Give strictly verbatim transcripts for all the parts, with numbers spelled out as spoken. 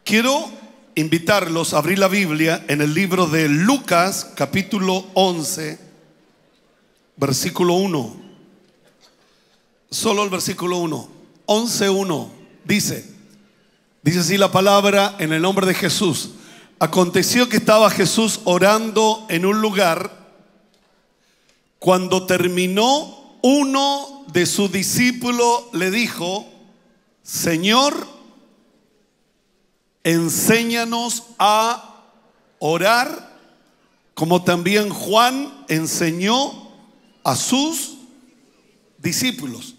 Quiero invitarlos a abrir la Biblia en el libro de Lucas, capítulo once, versículo uno. Solo el versículo uno. once uno. Dice, dice así la palabra en el nombre de Jesús. Aconteció que estaba Jesús orando en un lugar. Cuando terminó, uno de sus discípulos le dijo: Señor, enséñanos a orar, como también Juan enseñó a sus discípulos.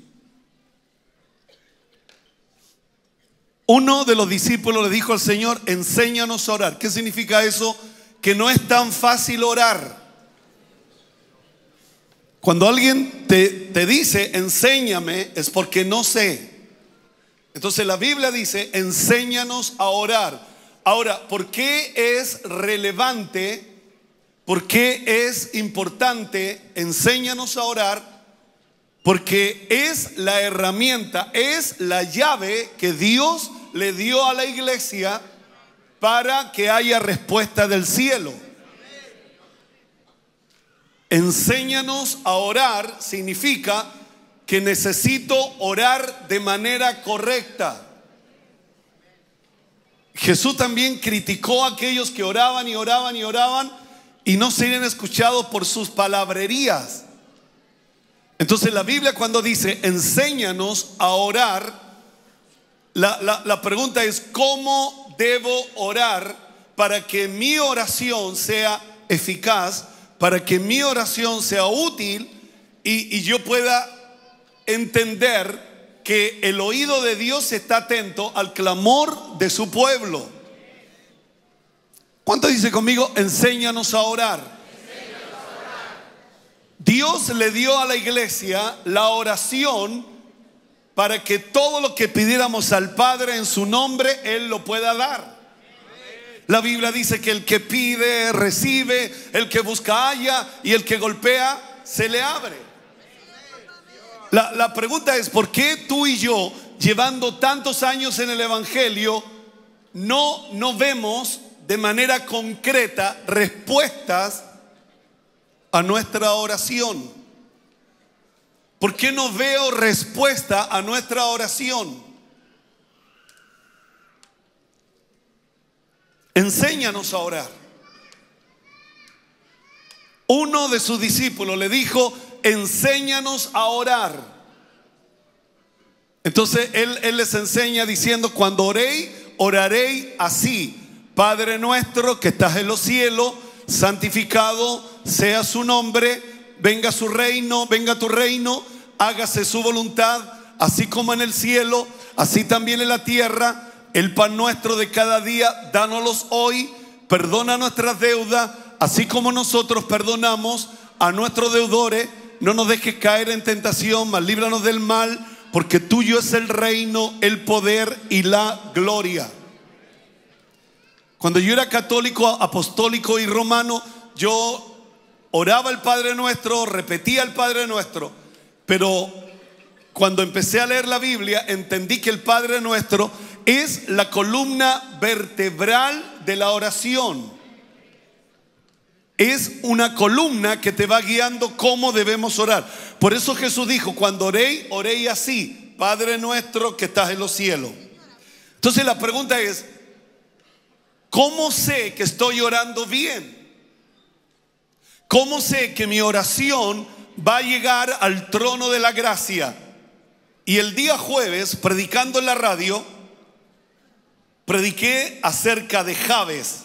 Uno de los discípulos le dijo al Señor: enséñanos a orar. ¿Qué significa eso? Que no es tan fácil orar. Cuando alguien te, te dice enséñame, es porque no sé. Entonces la Biblia dice enséñanos a orar. Ahora, ¿por qué es relevante? ¿Por qué es importante enséñanos a orar? Porque es la herramienta, es la llave que Dios le dio a la iglesia para que haya respuesta del cielo. Enséñanos a orar significa que necesito orar de manera correcta. Jesús también criticó a aquellos que oraban y oraban y oraban y no serían escuchados por sus palabrerías. Entonces la Biblia, cuando dice enséñanos a orar, la, la, la pregunta es: ¿cómo debo orar para que mi oración sea eficaz, para que mi oración sea útil y, y yo pueda entender que el oído de Dios está atento al clamor de su pueblo? ¿Cuánto dice conmigo? Enséñanos a orar. Enséñanos a orar. Dios le dio a la iglesia la oración para que todo lo que pidiéramos al Padre en su nombre, Él lo pueda dar. La Biblia dice que el que pide, recibe, el que busca, halla, y el que golpea, se le abre. La, la pregunta es: ¿por qué tú y yo, llevando tantos años en el Evangelio, no, no vemos de manera concreta respuestas a nuestra oración? ¿Por qué no veo respuesta a nuestra oración? Enséñanos a orar. Uno de sus discípulos le dijo: enséñanos a orar. Entonces él, él les enseña diciendo: cuando oréis, oraréis así: Padre nuestro que estás en los cielos, santificado sea su nombre, venga su reino, venga tu reino, hágase su voluntad, así como en el cielo, así también en la tierra. El pan nuestro de cada día, dánoslos hoy. Perdona nuestras deudas, así como nosotros perdonamos a nuestros deudores. No nos dejes caer en tentación, mas líbranos del mal, porque tuyo es el reino, el poder y la gloria. Cuando yo era católico, apostólico y romano, yo oraba el Padre Nuestro, repetía el Padre Nuestro. Pero cuando empecé a leer la Biblia, entendí que el Padre Nuestro es la columna vertebral de la oración. Es una columna que te va guiando cómo debemos orar. Por eso Jesús dijo: cuando oréis, oréis así: Padre nuestro que estás en los cielos. Entonces la pregunta es: ¿cómo sé que estoy orando bien? ¿Cómo sé que mi oración va a llegar al trono de la gracia? Y el día jueves, predicando en la radio, prediqué acerca de Jabes.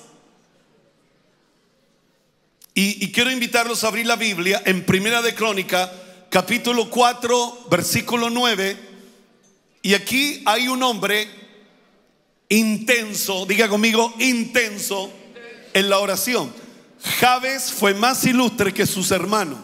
Y, y quiero invitarlos a abrir la Biblia en Primera de Crónica, capítulo cuatro, versículo nueve. Y aquí hay un hombre intenso, diga conmigo, intenso en la oración. Jabes fue más ilustre que sus hermanos,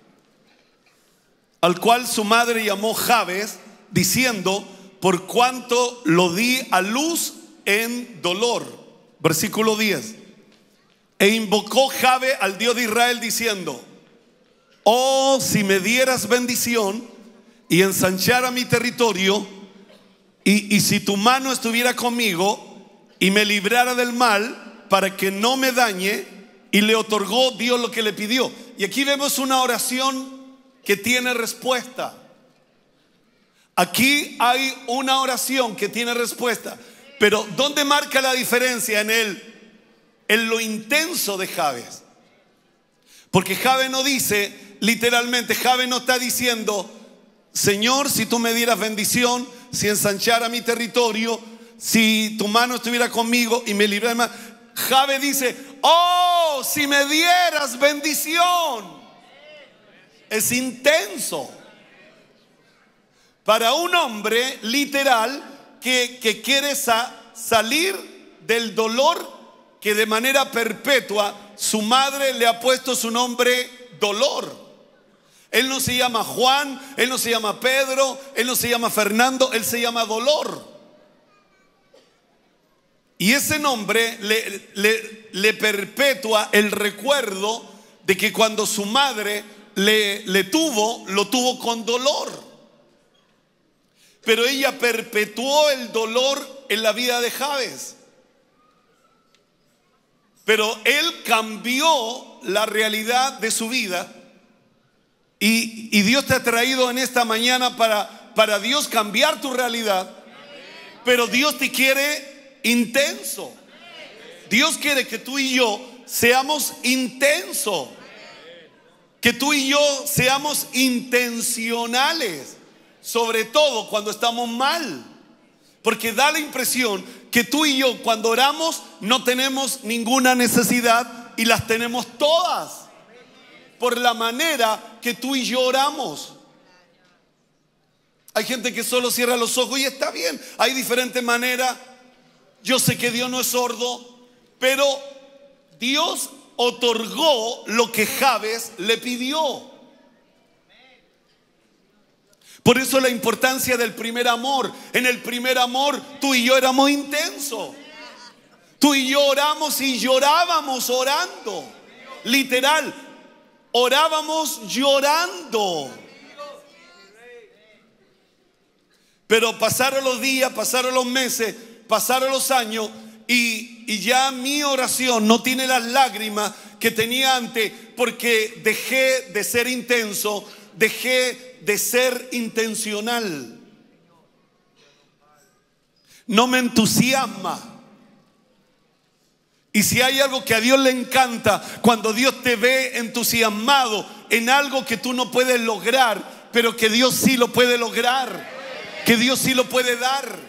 al cual su madre llamó Jabes, diciendo: por cuanto lo di a luz en dolor. Versículo diez. E invocó Jabes al Dios de Israel diciendo: oh, si me dieras bendición y ensanchara mi territorio, y, y si tu mano estuviera conmigo y me librara del mal para que no me dañe, y le otorgó Dios lo que le pidió. Y aquí vemos una oración que tiene respuesta. Aquí hay una oración que tiene respuesta. Pero ¿dónde marca la diferencia en él? En lo intenso de Jabes. Porque Jabes no dice, literalmente, Jabes no está diciendo: Señor, si tú me dieras bendición, si ensanchara mi territorio, si tu mano estuviera conmigo y me librara. Más. Jabes dice: oh, si me dieras bendición. Es intenso. Para un hombre literal que, que quiere sa- salir del dolor que de manera perpetua su madre le ha puesto su nombre dolor. Él no se llama Juan, él no se llama Pedro, él no se llama Fernando, él se llama dolor. Y ese nombre le, le, le perpetúa el recuerdo de que cuando su madre le, le tuvo, lo tuvo con dolor. Pero ella perpetuó el dolor en la vida de Jabes. Pero él cambió la realidad de su vida. Y, y Dios te ha traído en esta mañana para, para Dios cambiar tu realidad. Pero Dios te quiere intenso. Dios quiere que tú y yo seamos intensos. Que tú y yo seamos intencionales. Sobre todo cuando estamos mal. Porque da la impresión que tú y yo cuando oramos no tenemos ninguna necesidad, y las tenemos todas. Por la manera que tú y yo oramos. Hay gente que solo cierra los ojos y está bien. Hay diferentes maneras. Yo sé que Dios no es sordo, pero Dios otorgó lo que Jabes le pidió. Por eso la importancia del primer amor. En el primer amor tú y yo éramos intensos. Tú y yo oramos y llorábamos orando. Literal, orábamos llorando. Pero pasaron los días, pasaron los meses, pasaron los años, y, y ya mi oración no tiene las lágrimas que tenía antes, porque dejé de ser intenso, dejé de ser intencional. No me entusiasma. Y si hay algo que a Dios le encanta, cuando Dios te ve entusiasmado en algo que tú no puedes lograr, pero que Dios sí lo puede lograr, que Dios sí lo puede dar.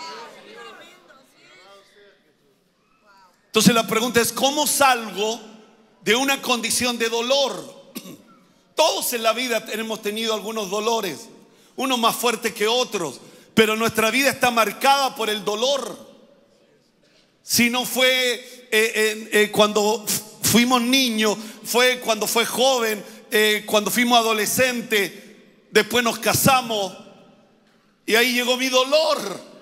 Entonces la pregunta es: ¿cómo salgo de una condición de dolor? Todos en la vida hemos tenido algunos dolores, unos más fuertes que otros, pero nuestra vida está marcada por el dolor. Si no fue eh, eh, eh, cuando fuimos niños, fue cuando fue joven, eh, cuando fuimos adolescentes, después nos casamos y ahí llegó mi dolor.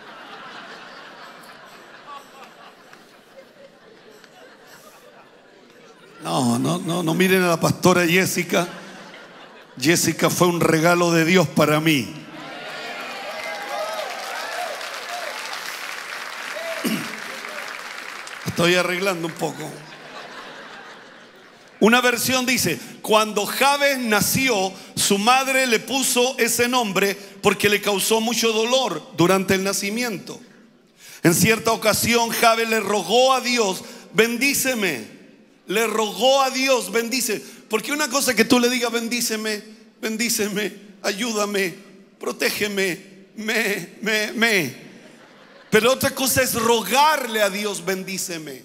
No, no, no, no miren a la pastora Jessica. Jessica fue un regalo de Dios para mí. Estoy arreglando un poco. Una versión dice: cuando Jabes nació, su madre le puso ese nombre porque le causó mucho dolor durante el nacimiento. En cierta ocasión, Jabes le rogó a Dios: bendíceme. Le rogó a Dios: bendice. Porque una cosa es que tú le digas: bendíceme, bendíceme, ayúdame, protégeme, me, me, me. Pero otra cosa es rogarle a Dios: bendíceme.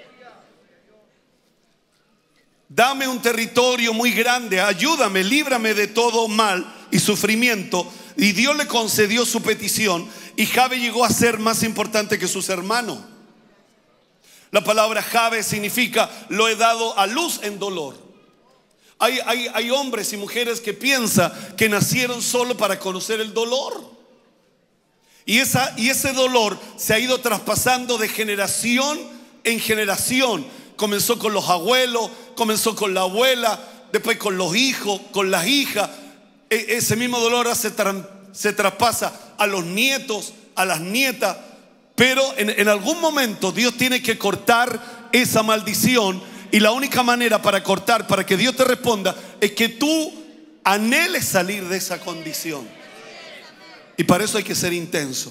Dame un territorio muy grande, ayúdame, líbrame de todo mal y sufrimiento. Y Dios le concedió su petición, y Jabes llegó a ser más importante que sus hermanos. La palabra Jabes significa: lo he dado a luz en dolor. Hay, hay, hay hombres y mujeres que piensan que nacieron solo para conocer el dolor. Y, esa, y ese dolor se ha ido traspasando de generación en generación. Comenzó con los abuelos, comenzó con la abuela, después con los hijos, con las hijas. E, ese mismo dolor se, tra, se traspasa a los nietos, a las nietas. Pero en, en algún momento Dios tiene que cortar esa maldición, y la única manera para cortar, para que Dios te responda, es que tú anheles salir de esa condición. Y para eso hay que ser intenso.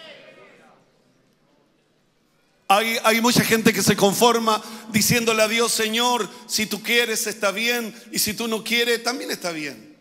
Hay, hay mucha gente que se conforma diciéndole a Dios: Señor, si tú quieres está bien, y si tú no quieres también está bien.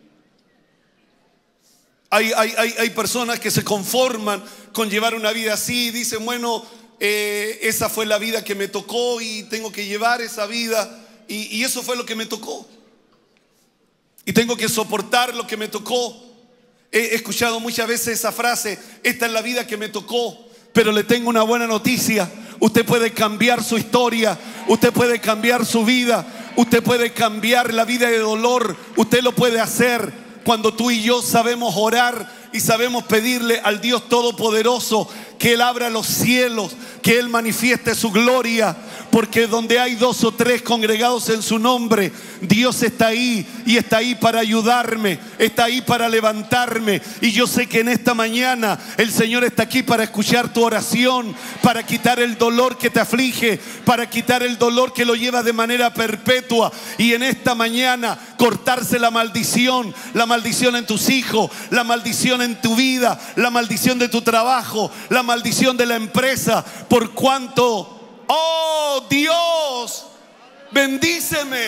Hay, hay, hay, hay personas que se conforman con llevar una vida así y dicen: bueno, eh, esa fue la vida que me tocó y tengo que llevar esa vida, y, y eso fue lo que me tocó, y tengo que soportar lo que me tocó. He escuchado muchas veces esa frase: esta es la vida que me tocó. Pero le tengo una buena noticia: usted puede cambiar su historia, usted puede cambiar su vida, usted puede cambiar la vida de dolor. Usted lo puede hacer cuando tú y yo sabemos orar y sabemos pedirle al Dios Todopoderoso que Él abra los cielos, que Él manifieste su gloria. Porque donde hay dos o tres congregados en su nombre, Dios está ahí, y está ahí para ayudarme, está ahí para levantarme. Y yo sé que en esta mañana el Señor está aquí para escuchar tu oración, para quitar el dolor que te aflige, para quitar el dolor que lo lleva de manera perpetua. Y en esta mañana cortarse la maldición, la maldición en tus hijos, la maldición en tu vida, la maldición de tu trabajo, la maldición de la empresa. Por cuanto, oh Dios, bendíceme,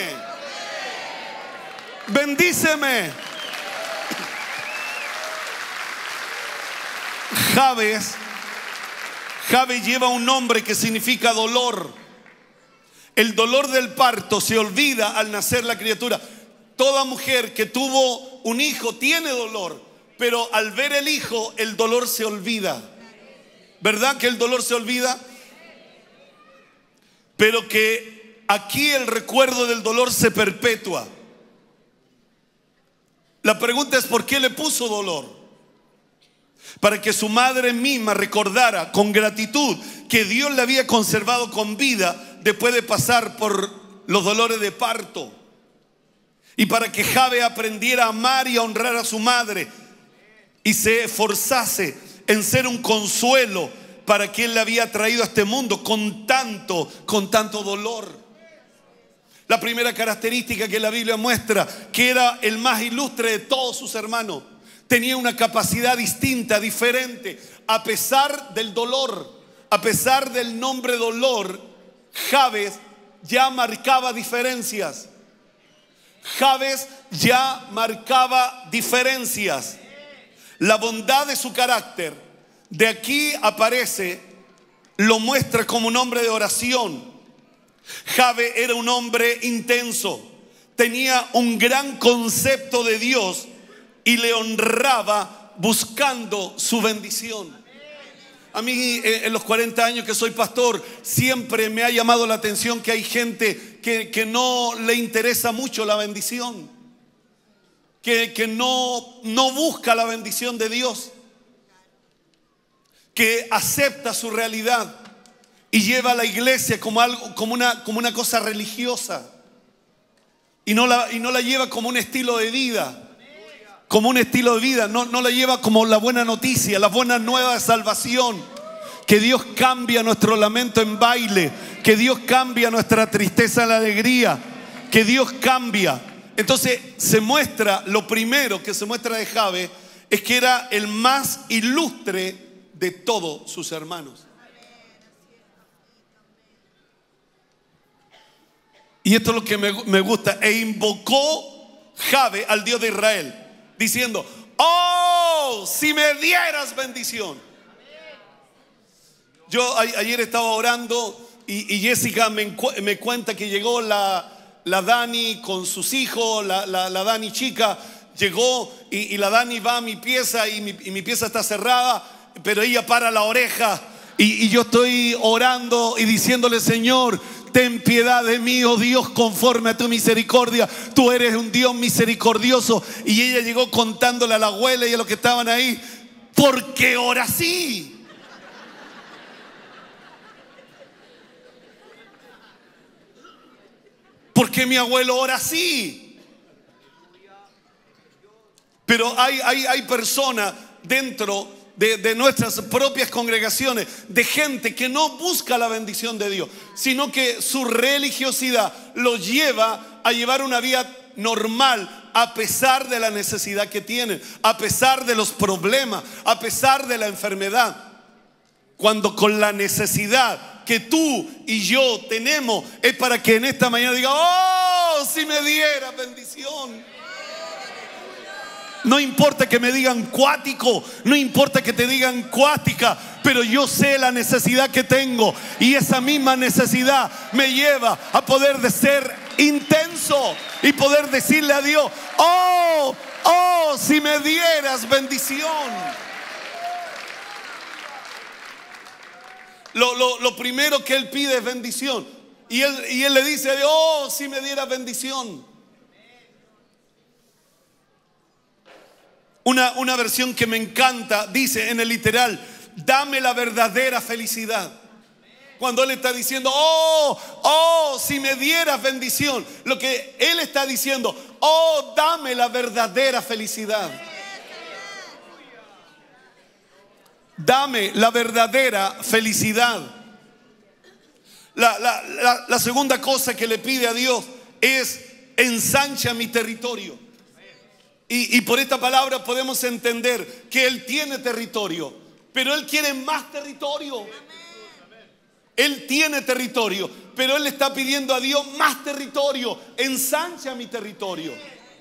bendíceme. Jabes, Jabes lleva un nombre que significa dolor. El dolor del parto se olvida al nacer la criatura. Toda mujer que tuvo un hijo tiene dolor, pero al ver el hijo el dolor se olvida. ¿Verdad que el dolor se olvida? Pero que aquí el recuerdo del dolor se perpetúa. La pregunta es: ¿por qué le puso dolor? Para que su madre misma recordara con gratitud que Dios le había conservado con vida después de pasar por los dolores de parto. Y para que Jabes aprendiera a amar y a honrar a su madre, y se esforzase en ser un consuelo para quien le había traído a este mundo con tanto, con tanto dolor. La primera característica que la Biblia muestra, que era el más ilustre de todos sus hermanos, tenía una capacidad distinta, diferente. A pesar del dolor, a pesar del nombre dolor, Jabes ya marcaba diferencias. Jabes ya marcaba diferencias. La bondad de su carácter, de aquí aparece, lo muestra como un hombre de oración. Jabes era un hombre intenso, tenía un gran concepto de Dios y le honraba buscando su bendición. A mí, en los cuarenta años que soy pastor, siempre me ha llamado la atención que hay gente que, que no le interesa mucho la bendición, que, que no, no busca la bendición de Dios, que acepta su realidad y lleva a la iglesia como algo, como una, como una cosa religiosa, y no la, y no la lleva como un estilo de vida, como un estilo de vida, no, no la lleva como la buena noticia, la buena nueva de salvación. Que Dios cambia nuestro lamento en baile, que Dios cambia nuestra tristeza en alegría, que Dios cambia. Entonces se muestra, lo primero que se muestra de Jabes es que era el más ilustre de todos sus hermanos. Y esto es lo que me, me gusta. E invocó Jabes al Dios de Israel, diciendo: oh, si me dieras bendición. Yo a, ayer estaba orando y, y Jessica me, me cuenta que llegó la, la Dani con sus hijos, la, la, la Dani chica llegó, y, y la Dani va a mi pieza y mi, y mi pieza está cerrada, pero ella para la oreja y, y yo estoy orando y diciéndole: Señor, ten piedad de mí, oh Dios, conforme a tu misericordia. Tú eres un Dios misericordioso. Y ella llegó contándole a la abuela y a los que estaban ahí: ¿por qué ora así? ¿Por qué mi abuelo ora así? Pero hay, hay, hay personas dentro de, de nuestras propias congregaciones, de gente que no busca la bendición de Dios, sino que su religiosidad los lleva a llevar una vida normal a pesar de la necesidad que tienen, a pesar de los problemas, a pesar de la enfermedad. Cuando con la necesidad que tú y yo tenemos es para que en esta mañana diga: oh, si me diera bendición. No importa que me digan cuático, no importa que te digan cuática, pero yo sé la necesidad que tengo, y esa misma necesidad me lleva a poder de ser intenso y poder decirle a Dios: oh, oh, si me dieras bendición. Lo, lo, lo primero que él pide es bendición, y él, y él le dice: oh, si me dieras bendición. Una, una versión que me encanta dice en el literal: dame la verdadera felicidad. Cuando él está diciendo: oh, oh, si me dieras bendición, lo que él está diciendo: oh, dame la verdadera felicidad. Dame la verdadera felicidad. La, la, la, la segunda cosa que le pide a Dios es: ensancha mi territorio. Y, y por esta palabra podemos entender que Él tiene territorio, pero Él quiere más territorio. Él tiene territorio, pero Él le está pidiendo a Dios más territorio. Ensancha mi territorio.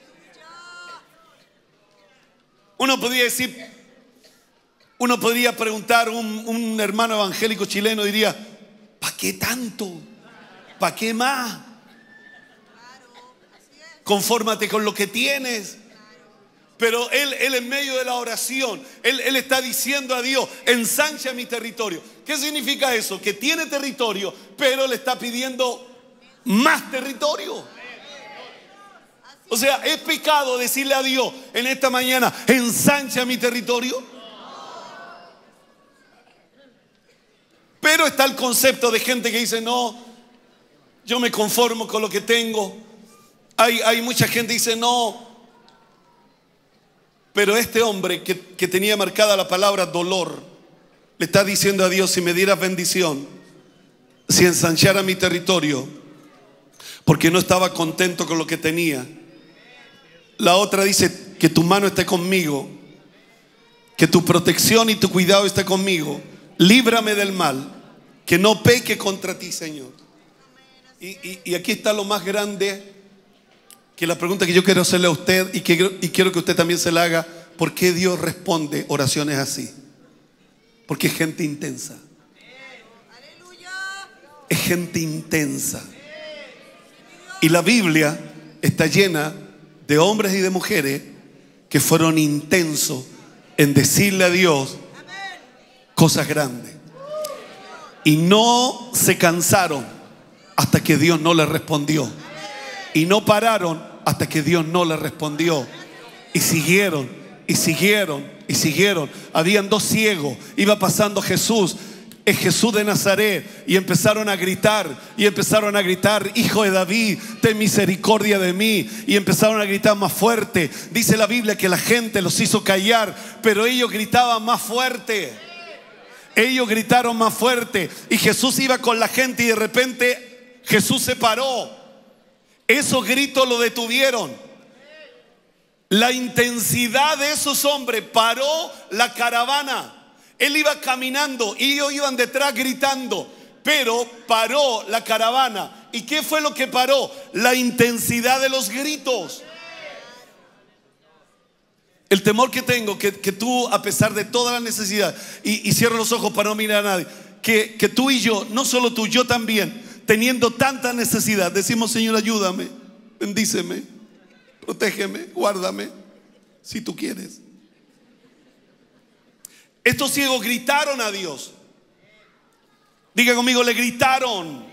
Uno podría decir, uno podría preguntar, un, un hermano evangélico chileno diría: ¿para qué tanto? ¿Para qué más? Confórmate con lo que tienes. Pero él, él en medio de la oración, él, él está diciendo a Dios: ensancha mi territorio. ¿Qué significa eso? Que tiene territorio, pero le está pidiendo más territorio. O sea, ¿es pecado decirle a Dios en esta mañana: ensancha mi territorio? Pero está el concepto de gente que dice: no, yo me conformo con lo que tengo. Hay, hay mucha gente que dice: no. Pero este hombre que, que tenía marcada la palabra dolor, le está diciendo a Dios: si me dieras bendición, si ensanchara mi territorio, porque no estaba contento con lo que tenía. La otra dice: que tu mano esté conmigo, que tu protección y tu cuidado esté conmigo, líbrame del mal, que no peque contra ti, Señor. Y, y, y aquí está lo más grande, que la pregunta que yo quiero hacerle a usted, y, que, y quiero que usted también se la haga: ¿por qué Dios responde oraciones así? Porque es gente intensa. Es gente intensa. Y la Biblia está llena de hombres y de mujeres que fueron intensos en decirle a Dios cosas grandes, y no se cansaron hasta que Dios no les respondió, y no pararon hasta que Dios no les respondió, y siguieron y siguieron y siguieron. Habían dos ciegos, iba pasando Jesús, es Jesús de Nazaret, y empezaron a gritar y empezaron a gritar: Hijo de David, ten misericordia de mí. Y empezaron a gritar más fuerte. Dice la Biblia que la gente los hizo callar, pero ellos gritaban más fuerte. Ellos gritaron más fuerte, y Jesús iba con la gente, y de repente Jesús se paró. Esos gritos lo detuvieron. La intensidad de esos hombres paró la caravana. Él iba caminando y ellos iban detrás gritando, pero paró la caravana. ¿Y qué fue lo que paró? La intensidad de los gritos. El temor que tengo, que, que tú, a pesar de toda la necesidad, y, y cierro los ojos para no mirar a nadie, que, que tú y yo, no solo tú, yo también, teniendo tanta necesidad, decimos: Señor, ayúdame, bendíceme, protégeme, guárdame, si tú quieres. Estos ciegos gritaron a Dios. Diga conmigo: le gritaron.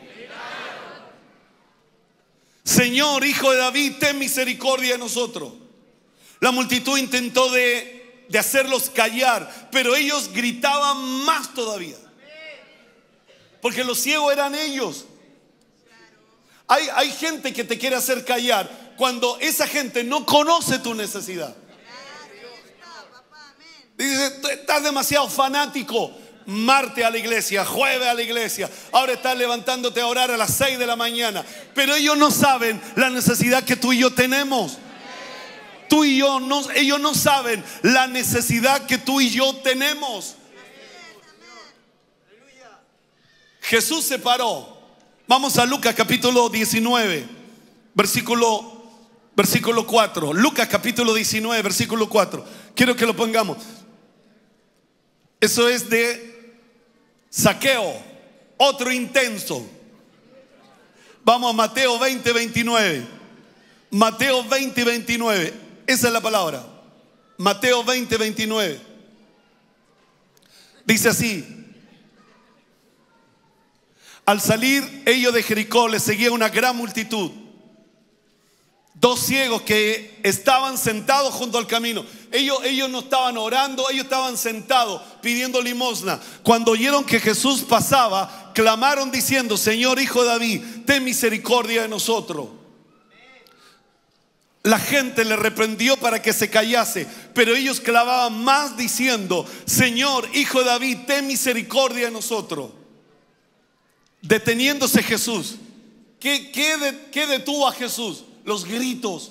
Señor, Hijo de David, ten misericordia de nosotros. La multitud intentó de, de hacerlos callar, pero ellos gritaban más todavía, porque los ciegos eran ellos. Hay, hay gente que te quiere hacer callar cuando esa gente no conoce tu necesidad. Dice, tú estás demasiado fanático. Martes a la iglesia, jueves a la iglesia, ahora estás levantándote a orar a las seis de la mañana. Pero ellos no saben la necesidad que tú y yo tenemos. Tú y yo, no, ellos no saben la necesidad que tú y yo tenemos. Jesús se paró. Vamos a Lucas capítulo diecinueve, versículo, versículo cuatro. Lucas capítulo diecinueve, versículo cuatro. Quiero que lo pongamos. Eso es de Zaqueo, otro intenso. Vamos a Mateo veinte, veintinueve. Mateo veinte, veintinueve. Esa es la palabra. Mateo veinte, veintinueve. Dice así: al salir ellos de Jericó, les seguía una gran multitud. Dos ciegos que estaban sentados junto al camino. Ellos, ellos no estaban orando, ellos estaban sentados pidiendo limosna. Cuando oyeron que Jesús pasaba, clamaron diciendo: Señor, Hijo de David, ten misericordia de nosotros. La gente le reprendió para que se callase, pero ellos clamaban más diciendo: Señor, Hijo de David, ten misericordia de nosotros. Deteniéndose Jesús, ¿qué, qué, de, qué detuvo a Jesús? Los gritos.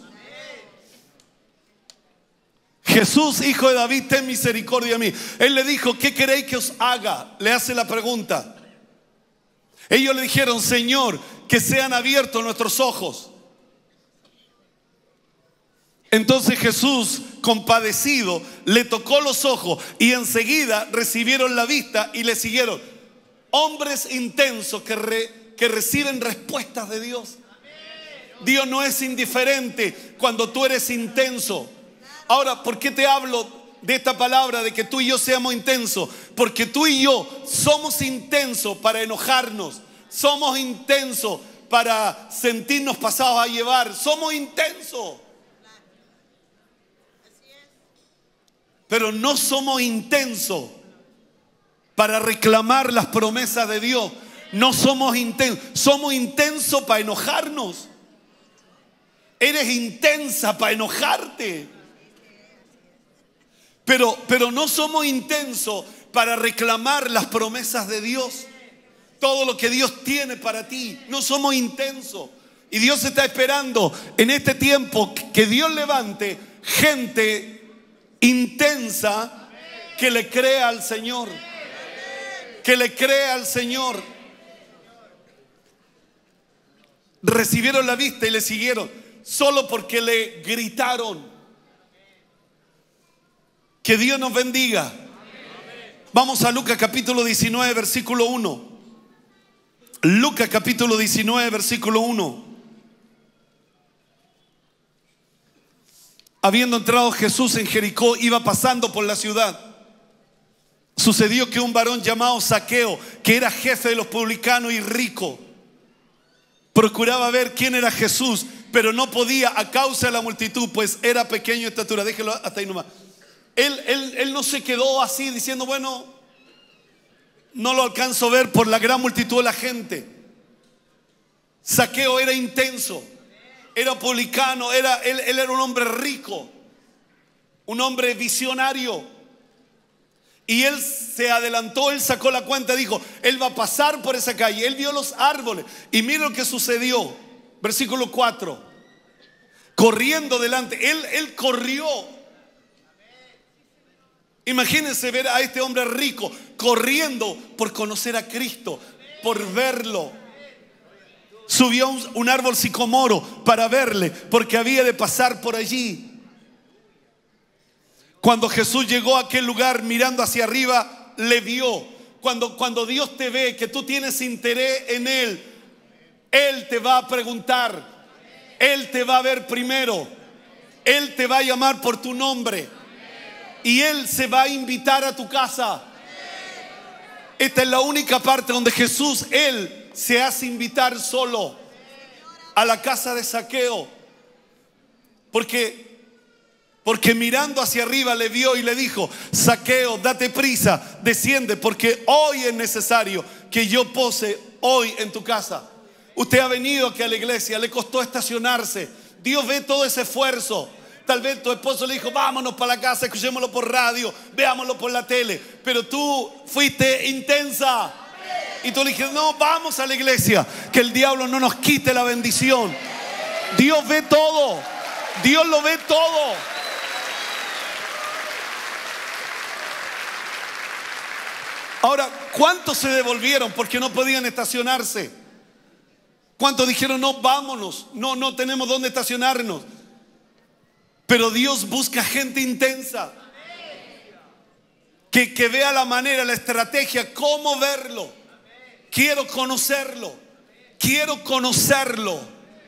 Jesús, Hijo de David, ten misericordia de mí. Él le dijo: ¿qué queréis que os haga? Le hace la pregunta. Ellos le dijeron: Señor, que sean abiertos nuestros ojos. Entonces Jesús, compadecido, le tocó los ojos y enseguida recibieron la vista y le siguieron. Hombres intensos que, re, que reciben respuestas de Dios. Dios no es indiferente cuando tú eres intenso. Ahora, ¿por qué te hablo de esta palabra de que tú y yo seamos intensos? Porque tú y yo somos intensos para enojarnos. Somos intensos para sentirnos pasados a llevar. Somos intensos. Pero no somos intensos para reclamar las promesas de Dios. No somos intensos. Somos intensos para enojarnos. Eres intensa para enojarte. Pero, pero no somos intensos para reclamar las promesas de Dios. Todo lo que Dios tiene para ti. No somos intensos. Y Dios está esperando en este tiempo que Dios levante gente intensa que le crea al Señor. Que le crea al Señor. Recibieron la vista y le siguieron. Solo porque le gritaron. Que Dios nos bendiga. Vamos a Lucas capítulo diecinueve, versículo uno. Lucas capítulo diecinueve, versículo uno. Habiendo entrado Jesús en Jericó, iba pasando por la ciudad. Sucedió que un varón llamado Zaqueo, que era jefe de los publicanos y rico, procuraba ver quién era Jesús, pero no podía a causa de la multitud, pues era pequeño de estatura. Déjelo hasta ahí nomás. Él, él, él no se quedó así diciendo: bueno, no lo alcanzo a ver por la gran multitud de la gente. Zaqueo era intenso, era publicano, era, él, él era un hombre rico, un hombre visionario. Y él se adelantó, él sacó la cuenta, dijo: él va a pasar por esa calle. Él vio los árboles y mira lo que sucedió. Versículo cuatro. Corriendo delante, él, él corrió. Imagínense ver a este hombre rico corriendo por conocer a Cristo, por verlo. Subió a un, un árbol sicomoro para verle, porque había de pasar por allí. Cuando Jesús llegó a aquel lugar, mirando hacia arriba, le vio. Cuando, cuando Dios te ve, que tú tienes interés en Él, Él te va a preguntar. Él te va a ver primero. Él te va a llamar por tu nombre. Y Él se va a invitar a tu casa. Esta es la única parte donde Jesús, Él se hace invitar solo a la casa de Zaqueo. Porque Porque mirando hacia arriba le vio y le dijo: Zaqueo, date prisa, desciende, porque hoy es necesario que yo pose hoy en tu casa. Usted ha venido aquí a la iglesia, le costó estacionarse. Dios ve todo ese esfuerzo, Tal vez tu esposo le dijo, vámonos para la casa, escuchémoslo por radio, veámoslo por la tele. Pero tú fuiste intensa. Y tú le dijiste, no, vamos a la iglesia. Que el diablo no nos quite la bendición. Dios ve todo. Dios lo ve todo. Ahora, ¿cuántos se devolvieron porque no podían estacionarse? ¿Cuántos dijeron, no, vámonos, no, no tenemos dónde estacionarnos? Pero Dios busca gente intensa, que, que vea la manera, la estrategia, cómo verlo. Quiero conocerlo, quiero conocerlo.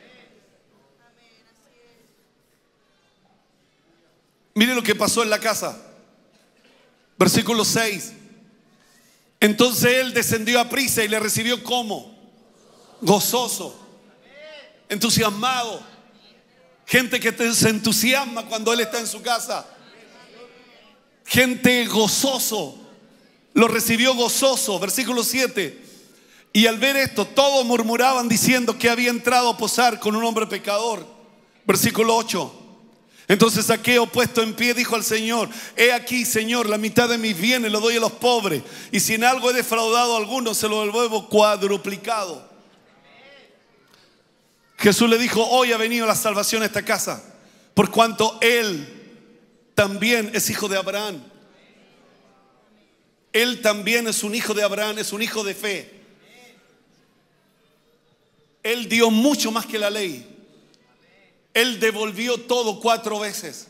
Mire lo que pasó en la casa. Versículo seis. Entonces él descendió a prisa y le recibió como gozoso, entusiasmado. Gente que se entusiasma cuando él está en su casa. Gente gozoso. Lo recibió gozoso. Versículo siete. Y al ver esto, todos murmuraban diciendo que había entrado a posar con un hombre pecador. Versículo ocho. Entonces Zaqueo, puesto en pie, dijo al Señor: he aquí, Señor, la mitad de mis bienes lo doy a los pobres, y si en algo he defraudado a alguno, se lo devuelvo cuadruplicado. Jesús le dijo: hoy ha venido la salvación a esta casa, por cuanto él también es hijo de Abraham. Él también es un hijo de Abraham, es un hijo de fe. Él dio mucho más que la ley. Él devolvió todo cuatro veces.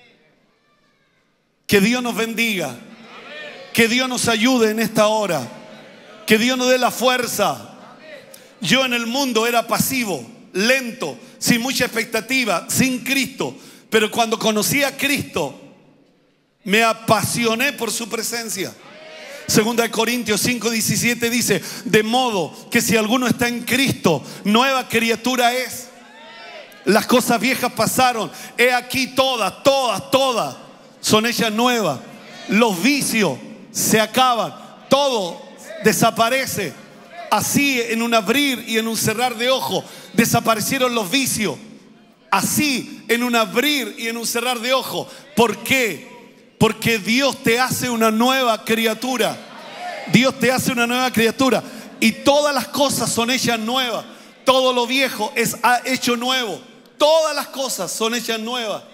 Que Dios nos bendiga. Que Dios nos ayude en esta hora. Que Dios nos dé la fuerza. Yo en el mundo era pasivo, lento, sin mucha expectativa, sin Cristo. Pero cuando conocí a Cristo, me apasioné por su presencia. Segunda de Corintios cinco diecisiete dice: de modo que si alguno está en Cristo, nueva criatura es. Las cosas viejas pasaron, he aquí todas, todas, todas son ellas nuevas. Los vicios se acaban, todo desaparece. Así, en un abrir y en un cerrar de ojos, desaparecieron los vicios. Así, en un abrir y en un cerrar de ojos. ¿Por qué? Porque Dios te hace una nueva criatura. Dios te hace una nueva criatura. Y todas las cosas son hechas nuevas. Todo lo viejo es hecho nuevo. Todas las cosas son hechas nuevas.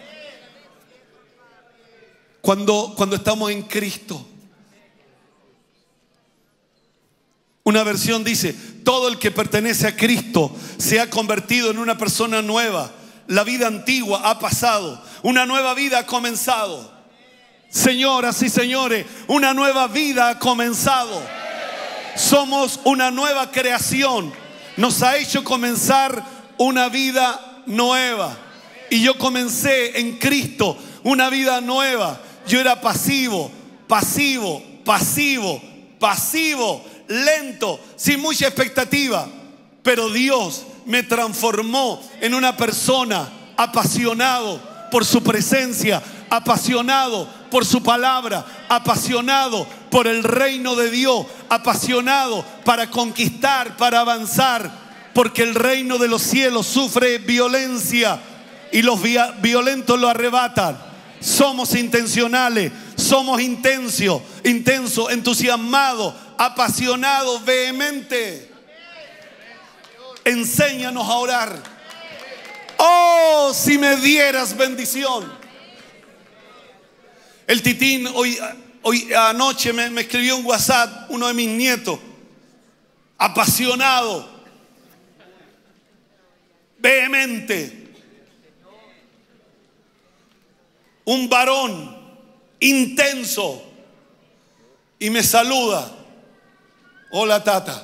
Cuando, cuando estamos en Cristo. Una versión dice: todo el que pertenece a Cristo se ha convertido en una persona nueva. La vida antigua ha pasado, una nueva vida ha comenzado. Señoras y señores, una nueva vida ha comenzado. Somos una nueva creación. Nos ha hecho comenzar una vida nueva. Y yo comencé en Cristo una vida nueva. Yo era pasivo, pasivo, pasivo, pasivo, lento, sin mucha expectativa. Pero Dios me transformó en una persona apasionado por su presencia, apasionado por su palabra, apasionado por el reino de Dios, apasionado para conquistar, para avanzar. Porque el reino de los cielos sufre violencia y los violentos lo arrebatan. Somos intencionales, somos intensos, intensos, entusiasmados, apasionados, vehementes. Enséñanos a orar. Oh, si me dieras bendición. El Titín hoy, hoy anoche me, me escribió un WhatsApp, uno de mis nietos, apasionado, vehemente, un varón intenso, y me saluda: hola tata.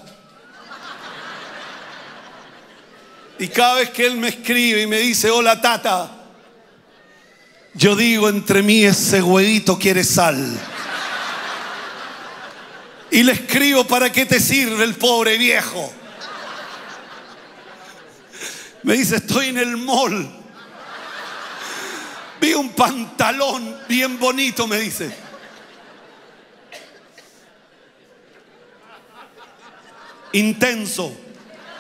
Y cada vez que él me escribe y me dice hola tata, yo digo entre mí: ese huevito quiere sal. Y le escribo: ¿para qué te sirve el pobre viejo? Me dice: estoy en el mall, vi un pantalón bien bonito, me dice. Intenso,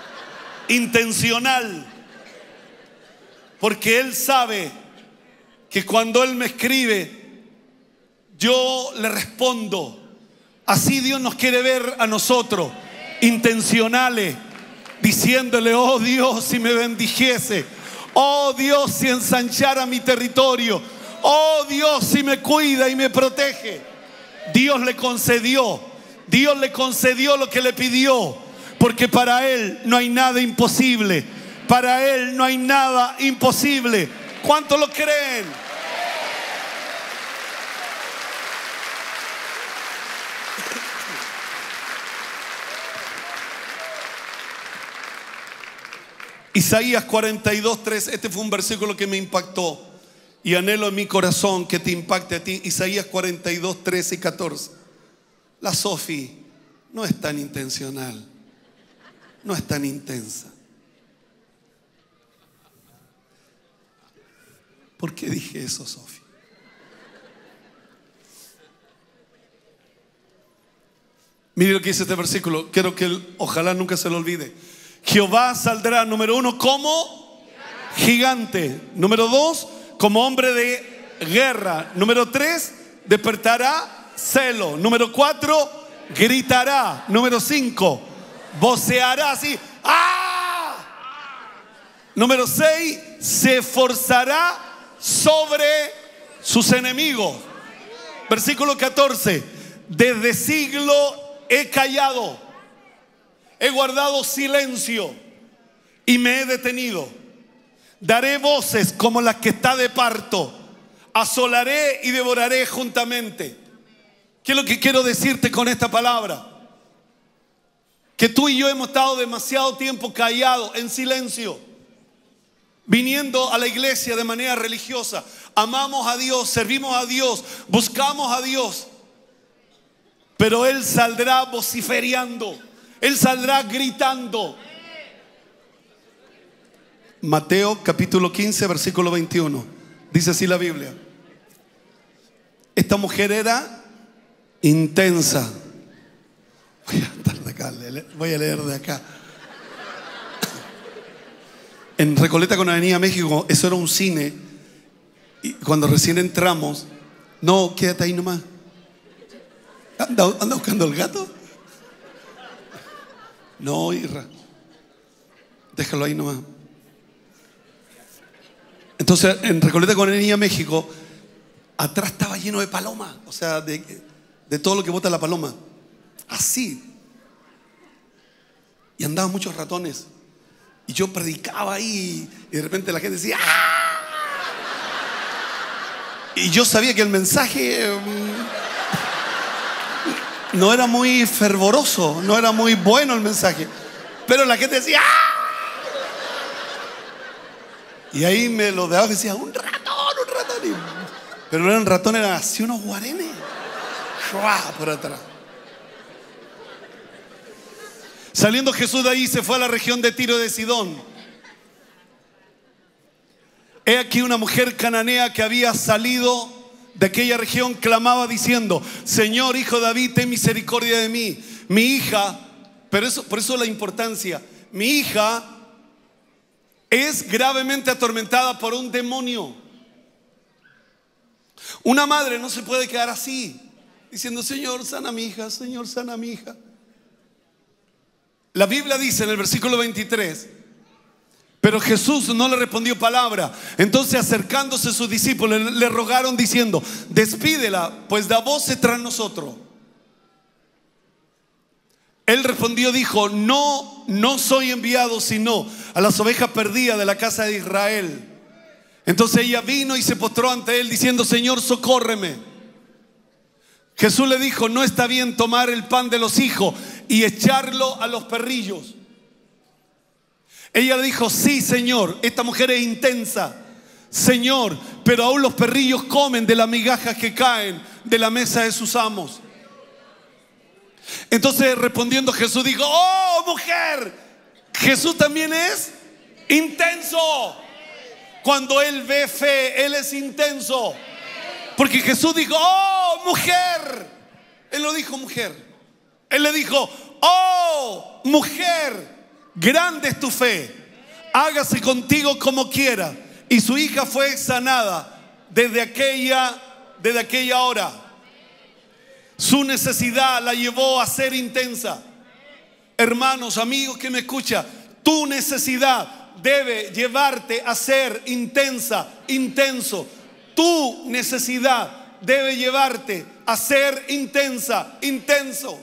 intencional, porque él sabe que cuando Él me escribe, yo le respondo. Así Dios nos quiere ver a nosotros, intencionales, diciéndole: oh Dios, si me bendijese, oh Dios, si ensanchara mi territorio, oh Dios, si me cuida y me protege. Dios le concedió, Dios le concedió lo que le pidió, porque para Él no hay nada imposible, para Él no hay nada imposible. ¿Cuántos lo creen? Isaías cuarenta y dos, tres, este fue un versículo que me impactó y anhelo en mi corazón que te impacte a ti. Isaías cuarenta y dos, trece y catorce. La Sofi no es tan intencional, no es tan intensa. ¿Por qué dije eso, Sofi? Mire lo que dice este versículo, quiero que él, ojalá nunca se lo olvide. Jehová saldrá, número uno, como gigante. Número dos, como hombre de guerra. Número tres, despertará celo. Número cuatro, gritará. Número cinco, voceará así. ¡Ah! Número seis, se esforzará sobre sus enemigos. Versículo catorce, desde siglo he callado, he guardado silencio y me he detenido. Daré voces como las que está de parto, asolaré y devoraré juntamente. ¿Qué es lo que quiero decirte con esta palabra? Que tú y yo hemos estado demasiado tiempo callados, en silencio, viniendo a la iglesia de manera religiosa. Amamos a Dios, servimos a Dios, buscamos a Dios, pero Él saldrá vociferando, Él saldrá gritando. Mateo capítulo quince, versículo veintiuno. Dice así la Biblia: esta mujer era intensa. Voy a estar de acá, voy a leer de acá. En Recoleta con Avenida México, eso era un cine. Y cuando recién entramos, no, quédate ahí nomás. ¿Anda, anda buscando el gato? No, Irra, déjalo ahí nomás. Entonces, en Recoleta con Avenida México, atrás estaba lleno de palomas. O sea, de, de todo lo que bota la paloma. Así. Y andaban muchos ratones. Y yo predicaba ahí y de repente la gente decía ¡ah! Y yo sabía que el mensaje um, no era muy fervoroso, no era muy bueno el mensaje, pero la gente decía ¡ah! Y ahí me lo dejaba y decía: un ratón, un ratón. Y, pero no eran ratones, eran así unos guarenes por atrás. Saliendo Jesús de ahí, se fue a la región de Tiro de Sidón. He aquí una mujer cananea que había salido de aquella región clamaba diciendo: Señor, hijo de David, ten misericordia de mí. Mi hija, pero eso, por eso la importancia, mi hija es gravemente atormentada por un demonio. Una madre no se puede quedar así, diciendo: Señor, sana a mi hija, Señor, sana a mi hija. La Biblia dice en el versículo veintitrés: pero Jesús no le respondió palabra. Entonces, acercándose sus discípulos, le, le rogaron diciendo: despídela, pues da voces tras nosotros. Él respondió, dijo: no, no soy enviado sino a las ovejas perdidas de la casa de Israel. Entonces ella vino y se postró ante él diciendo: Señor, socórreme. Jesús le dijo: no está bien tomar el pan de los hijos y echarlo a los perrillos. Ella le dijo: sí, Señor. Esta mujer es intensa. Señor, pero aún los perrillos comen de las migajas que caen de la mesa de sus amos. Entonces, respondiendo Jesús, dijo: oh, mujer, Jesús también es intenso. Cuando Él ve fe, Él es intenso. Porque Jesús dijo: oh, mujer. Él lo dijo mujer. Él le dijo: oh, mujer, grande es tu fe, hágase contigo como quiera. Y su hija fue sanada desde aquella, desde aquella hora. Su necesidad la llevó a ser intensa. Hermanos, amigos que me escuchan, tu necesidad debe llevarte a ser intensa, intenso. Tu necesidad debe llevarte a ser intensa, intenso.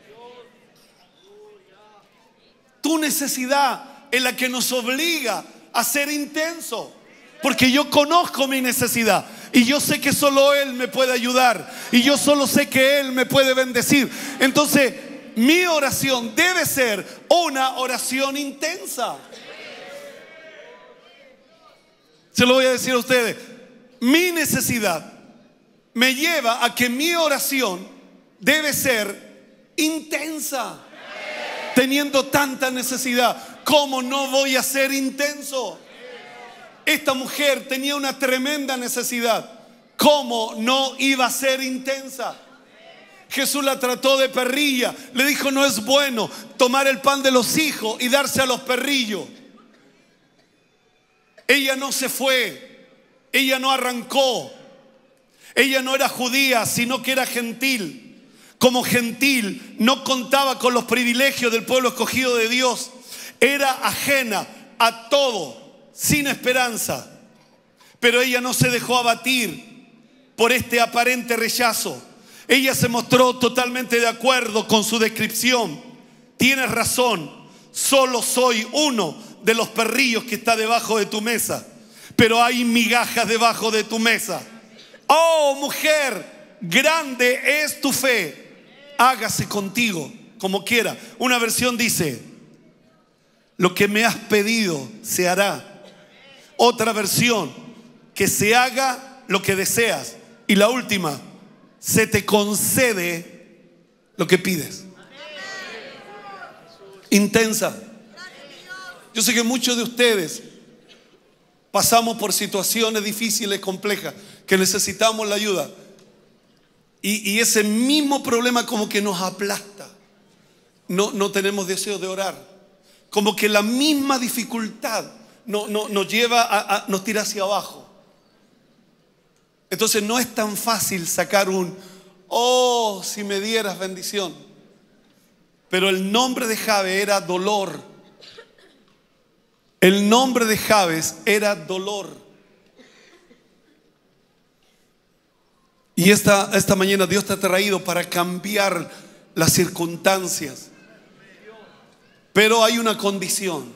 Tu necesidad es la que nos obliga a ser intenso. Porque yo conozco mi necesidad y yo sé que solo Él me puede ayudar y yo solo sé que Él me puede bendecir. Entonces, mi oración debe ser una oración intensa. Se lo voy a decir a ustedes. Mi necesidad me lleva a que mi oración debe ser intensa. Teniendo tanta necesidad, ¿cómo no voy a ser intenso? Esta mujer tenía una tremenda necesidad. ¿Cómo no iba a ser intensa? Jesús la trató de perrilla. Le dijo, no es bueno tomar el pan de los hijos y darse a los perrillos. Ella no se fue. Ella no arrancó. Ella no era judía, sino que era gentil. Como gentil no contaba con los privilegios del pueblo escogido de Dios. Era ajena a todo, sin esperanza. Pero ella no se dejó abatir por este aparente rechazo. Ella se mostró totalmente de acuerdo con su descripción. Tienes razón, solo soy uno de los perrillos que está debajo de tu mesa, pero hay migajas debajo de tu mesa. Oh mujer, grande es tu fe, hágase contigo como quiera. Una versión dice, lo que me has pedido se hará. Otra versión, que se haga lo que deseas. Y la última, se te concede lo que pides. Intensa. Yo sé que muchos de ustedes pasamos por situaciones difíciles, complejas, que necesitamos la ayuda. Y, y ese mismo problema como que nos aplasta. No, no tenemos deseo de orar. Como que la misma dificultad no, no, nos lleva a, a, nos tira hacia abajo. Entonces no es tan fácil sacar un, oh, si me dieras bendición. Pero el nombre de Jabes era dolor. El nombre de Jabes era dolor. Y esta, esta mañana Dios te ha traído para cambiar las circunstancias. Pero hay una condición: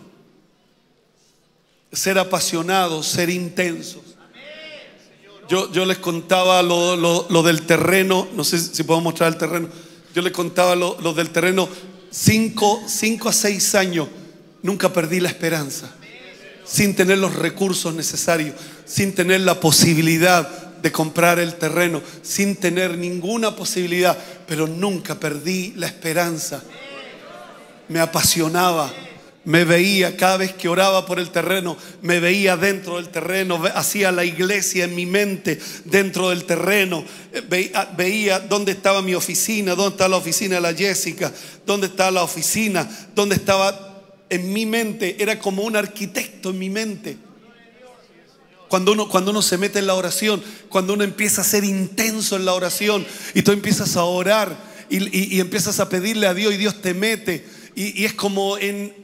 ser apasionados, ser intensos. Yo, yo les contaba lo, lo, lo del terreno. No sé si puedo mostrar el terreno. Yo les contaba lo, lo del terreno. Cinco, cinco a seis años nunca perdí la esperanza. Sin tener los recursos necesarios, sin tener la posibilidad de comprar el terreno, sin tener ninguna posibilidad, pero nunca perdí la esperanza. Me apasionaba. Me veía cada vez que oraba por el terreno, me veía dentro del terreno, hacía la iglesia en mi mente dentro del terreno. Veía, veía dónde estaba mi oficina, dónde estaba la oficina de la Jessica, dónde estaba la oficina, dónde estaba en mi mente. Era como un arquitecto en mi mente. Cuando uno, cuando uno se mete en la oración, cuando uno empieza a ser intenso en la oración y tú empiezas a orar y, y, y empiezas a pedirle a Dios y Dios te mete y, y es como en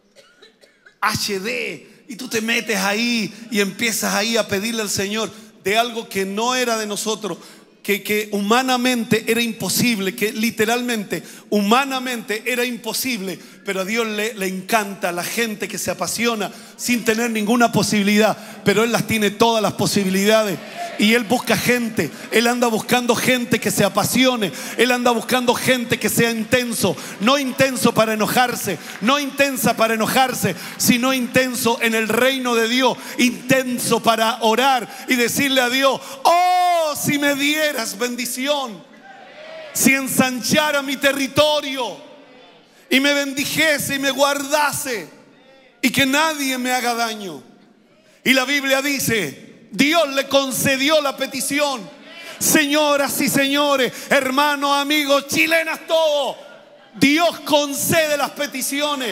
H D y tú te metes ahí y empiezas ahí a pedirle al Señor de algo que no era de nosotros, que, que humanamente era imposible, que literalmente humanamente era imposible, pero a Dios le, le encanta la gente que se apasiona sin tener ninguna posibilidad, pero Él las tiene todas las posibilidades. Y Él busca gente, Él anda buscando gente que se apasione, Él anda buscando gente que sea intenso, no intenso para enojarse, no intensa para enojarse, sino intenso en el reino de Dios, intenso para orar y decirle a Dios, oh, si me dieras bendición, si ensanchara mi territorio y me bendijese y me guardase y que nadie me haga daño. Y la Biblia dice, Dios le concedió la petición. Señoras y señores, hermanos, amigos, chilenas, todos, Dios concede las peticiones.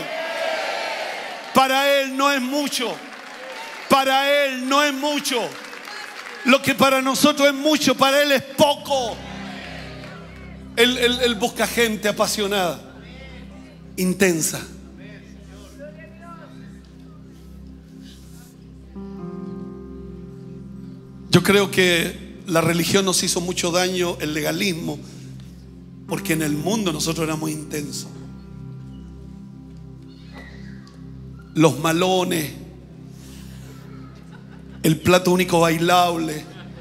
Para Él no es mucho. Para Él no es mucho. Lo que para nosotros es mucho, para Él es poco. Él, él, él busca gente apasionada, intensa. Yo creo que la religión nos hizo mucho daño, el legalismo, porque en el mundo nosotros éramos intensos. Los malones, el plato único bailable,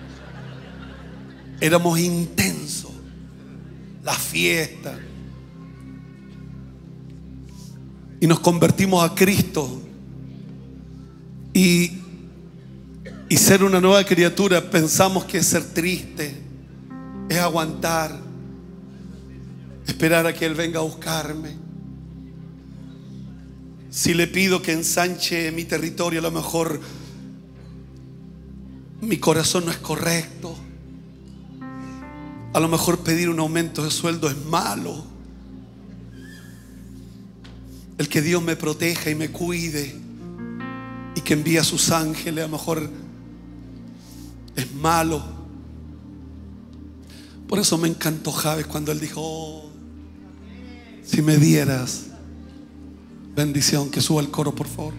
éramos intensos. La fiesta. Y nos convertimos a Cristo. Y, y ser una nueva criatura, pensamos que es ser triste, es aguantar, esperar a que Él venga a buscarme. Si le pido que ensanche mi territorio, a lo mejor mi corazón no es correcto. A lo mejor pedir un aumento de sueldo es malo. El que Dios me proteja y me cuide y que envíe a sus ángeles, a lo mejor es malo. Por eso me encantó Javes cuando él dijo: oh, si me dieras bendición. Que suba el coro, por favor.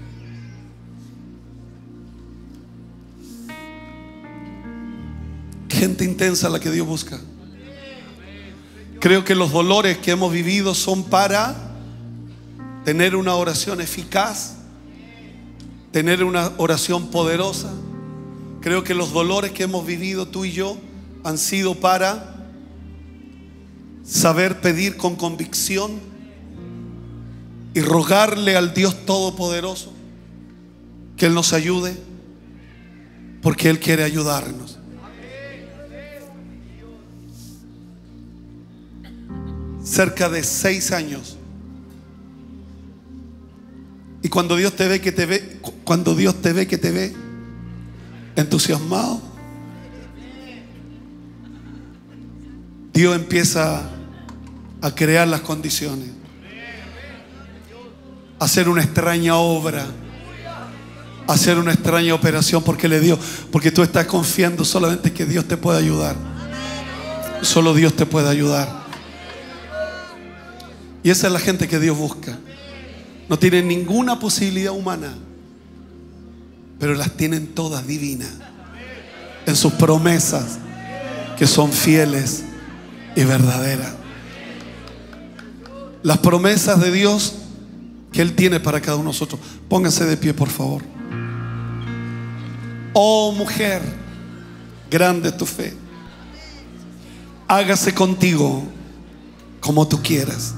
Gente intensa la que Dios busca. Creo que los dolores que hemos vivido son para tener una oración eficaz, tener una oración poderosa. Creo que los dolores que hemos vivido tú y yo han sido para saber pedir con convicción y rogarle al Dios Todopoderoso que Él nos ayude, porque Él quiere ayudarnos. Cerca de seis años. Y cuando Dios te ve que te ve, cuando Dios te ve que te ve entusiasmado, Dios empieza a crear las condiciones, a hacer una extraña obra, a hacer una extraña operación, porque le dio, porque tú estás confiando solamente que Dios te puede ayudar. Solo Dios te puede ayudar. Y esa es la gente que Dios busca. No tienen ninguna posibilidad humana, pero las tienen todas divinas en sus promesas, que son fieles y verdaderas. Las promesas de Dios que Él tiene para cada uno de nosotros. Pónganse de pie, por favor. Oh mujer, grande es tu fe. Hágase contigo como tú quieras.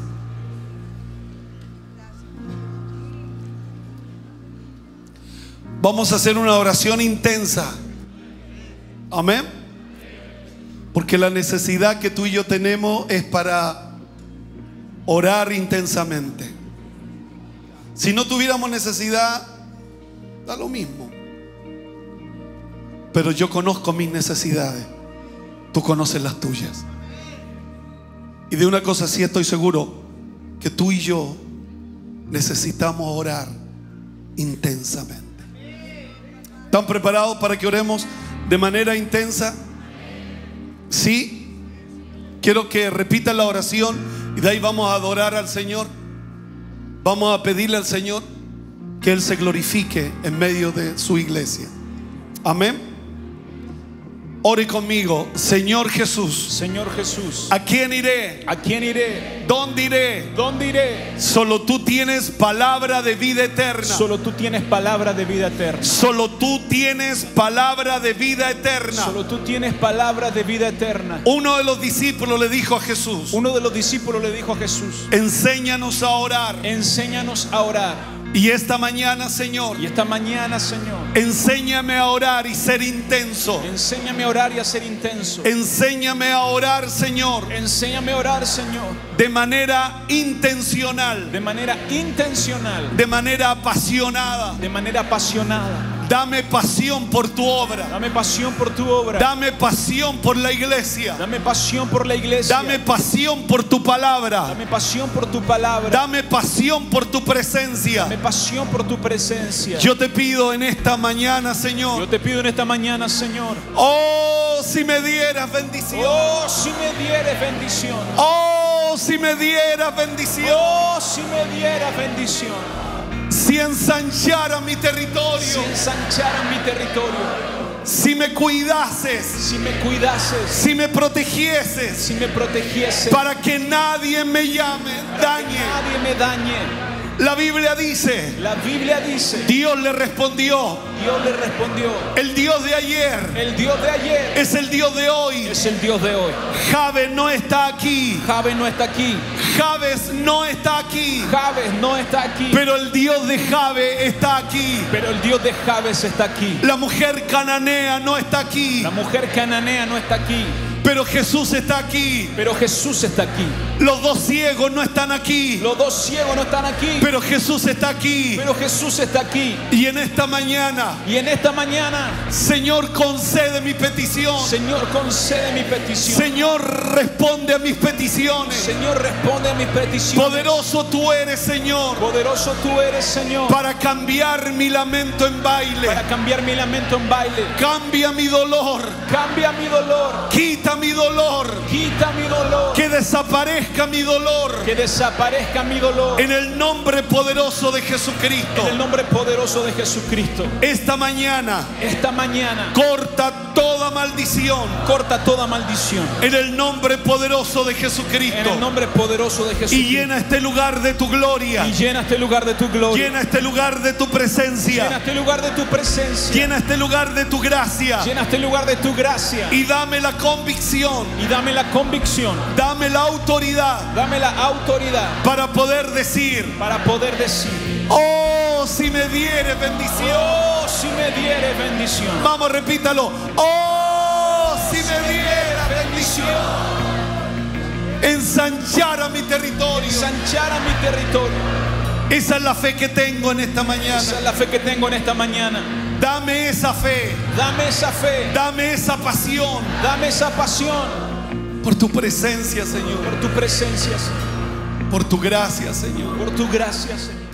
Vamos a hacer una oración intensa. Amén. Porque la necesidad que tú y yo tenemos es para orar intensamente. Si no tuviéramos necesidad, da lo mismo. Pero yo conozco mis necesidades, tú conoces las tuyas. Y de una cosa sí estoy seguro, que tú y yo necesitamos orar intensamente. ¿Están preparados para que oremos de manera intensa? Sí. Quiero que repitan la oración y de ahí vamos a adorar al Señor. Vamos a pedirle al Señor que Él se glorifique en medio de su iglesia. Amén. Ore conmigo. Señor Jesús. Señor Jesús. ¿A quién iré? ¿A quién iré? ¿Dónde iré? ¿Dónde iré? Solo tú tienes palabra de vida eterna. Solo tú tienes palabra de vida eterna. Solo tú tienes palabra de vida eterna. Solo tú tienes palabra de vida eterna. Uno de los discípulos le dijo a Jesús. Uno de los discípulos le dijo a Jesús: enséñanos a orar. Enséñanos a orar. Y esta mañana, Señor, Y esta mañana, Señor, enséñame a orar y ser intenso. enséñame a orar y a ser intenso. Enséñame a orar, Señor, Enséñame a orar, Señor, de manera intencional, de manera intencional, de manera apasionada. de manera apasionada. Dame pasión por tu obra. Dame pasión por tu obra. Dame pasión por la iglesia. Dame pasión por la iglesia. Dame pasión por tu palabra. Dame pasión por tu palabra. Dame pasión por tu presencia. Dame pasión por tu presencia. Yo te pido en esta mañana, Señor. Yo te pido en esta mañana, Señor. Oh, si me dieras bendición. Oh, si me dieres bendición. Oh, si me dieras bendición. Oh, si me dieras bendición. Si ensanchara mi territorio. Si ensanchara mi territorio. Si me cuidases. Si me cuidases. Si me protegieses. Si me protegieses. Para que nadie me llame, dañe. Nadie me dañe. La Biblia dice. La Biblia dice. Dios le respondió. Dios le respondió. El Dios de ayer. El Dios de ayer. Es el Dios de hoy. Es el Dios de hoy. Jabes no está aquí. Jabes no está aquí. Jabes no está aquí. Jabes no está aquí. Pero el Dios de Jabes está aquí. Pero el Dios de Jabes está aquí. La mujer cananea no está aquí. La mujer cananea no está aquí. Pero Jesús está aquí. Pero Jesús está aquí. Los dos ciegos no están aquí. Los dos ciegos no están aquí. Pero Jesús está aquí. Pero Jesús está aquí. Y en esta mañana, Y en esta mañana, Señor, concede mi petición. Señor, concede mi petición. Señor, responde a mis peticiones. Señor, responde a mis peticiones. Poderoso tú eres, Señor, Poderoso tú eres, Señor, para cambiar mi lamento en baile. para cambiar mi lamento en baile. Cambia mi dolor. Cambia mi dolor. Quita mi dolor. Quita mi dolor. Que desaparezca mi dolor. Que desaparezca mi dolor. En el nombre poderoso de Jesucristo. En el nombre poderoso de Jesucristo. Esta mañana, Esta mañana, corta toda maldición. corta toda maldición. En el nombre poderoso de En Jesucristo. el nombre poderoso de Y Jesucristo. llena este lugar de tu gloria. Y llena este lugar de tu gloria. Llena este lugar de tu Llena presencia. este lugar de tu presencia. Llena este lugar de tu gracia. Llena este lugar de tu gracia. Y dame la convicción. Y dame la convicción. Dame la autoridad Dame la autoridad para poder decir: para poder decir: oh, si me dieres bendición. oh, si me dieres bendición. Vamos, repítalo. Oh, si me dieras bendición. Ensanchara mi territorio. Ensanchara mi territorio. Esa es la fe que tengo en esta Esa mañana. es la fe que tengo en esta mañana. Dame esa fe. Dame esa fe. Dame esa pasión Dame esa pasión por tu presencia, Señor. por tu presencia, Señor. Por tu gracia, Señor. Por tu gracia, Señor.